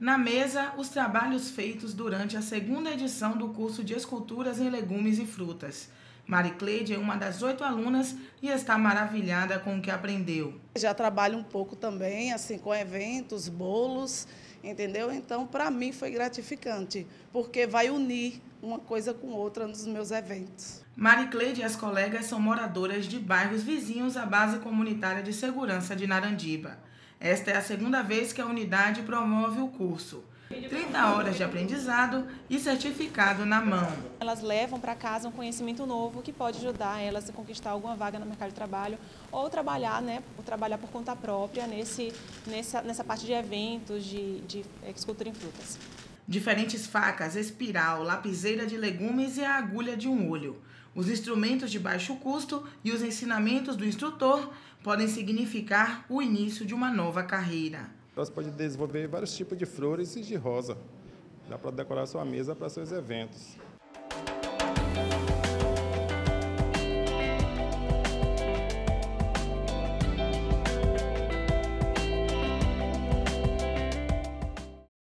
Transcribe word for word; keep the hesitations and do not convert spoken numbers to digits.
Na mesa, os trabalhos feitos durante a segunda edição do curso de Esculturas em Legumes e Frutas. Maricleide é uma das oito alunas e está maravilhada com o que aprendeu. Já trabalho um pouco também, assim, com eventos, bolos, entendeu? Então, para mim foi gratificante, porque vai unir uma coisa com outra nos meus eventos. Maricleide e as colegas são moradoras de bairros vizinhos à Base Comunitária de Segurança de Narandiba. Esta é a segunda vez que a unidade promove o curso. trinta horas de aprendizado e certificado na mão. Elas levam para casa um conhecimento novo que pode ajudar elas a conquistar alguma vaga no mercado de trabalho ou trabalhar, né, ou trabalhar por conta própria nesse, nessa, nessa parte de eventos de, de escultura em frutas. Diferentes facas, espiral, lapiseira de legumes e a agulha de um olho. Os instrumentos de baixo custo e os ensinamentos do instrutor podem significar o início de uma nova carreira. Você pode desenvolver vários tipos de flores e de rosa. Dá para decorar sua mesa para seus eventos.